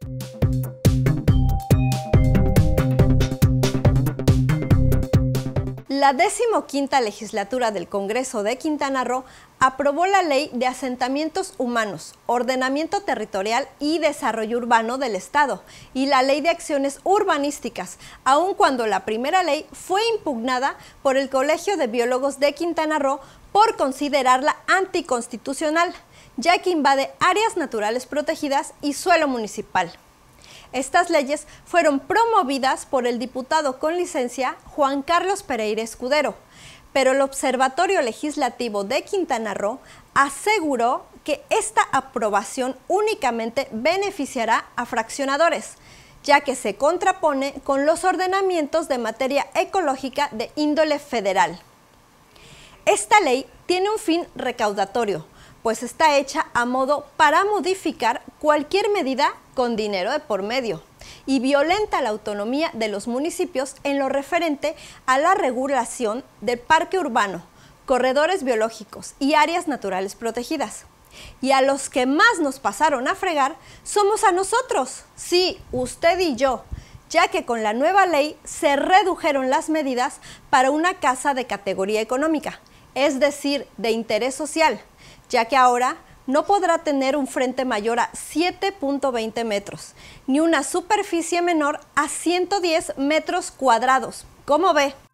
La 15ª legislatura del Congreso de Quintana Roo aprobó la Ley de Asentamientos Humanos, Ordenamiento Territorial y Desarrollo Urbano del Estado y la Ley de Acciones Urbanísticas, aun cuando la primera ley fue impugnada por el Colegio de Biólogos de Quintana Roo por considerarla anticonstitucional, ya que invade áreas naturales protegidas y suelo municipal. Estas leyes fueron promovidas por el diputado con licencia Juan Carlos Pereira Escudero, pero el Observatorio Legislativo de Quintana Roo aseguró que esta aprobación únicamente beneficiará a fraccionadores, ya que se contrapone con los ordenamientos de materia ecológica de índole federal. Esta ley tiene un fin recaudatorio, pues está hecha a modo para modificar cualquier medida con dinero de por medio y violenta la autonomía de los municipios en lo referente a la regulación del parque urbano, corredores biológicos y áreas naturales protegidas. Y a los que más nos pasaron a fregar somos a nosotros, sí, usted y yo, ya que con la nueva ley se redujeron las medidas para una casa de categoría económica, es decir, de interés social, ya que ahora no podrá tener un frente mayor a 7.20 metros, ni una superficie menor a 110 metros cuadrados. ¿Cómo ve?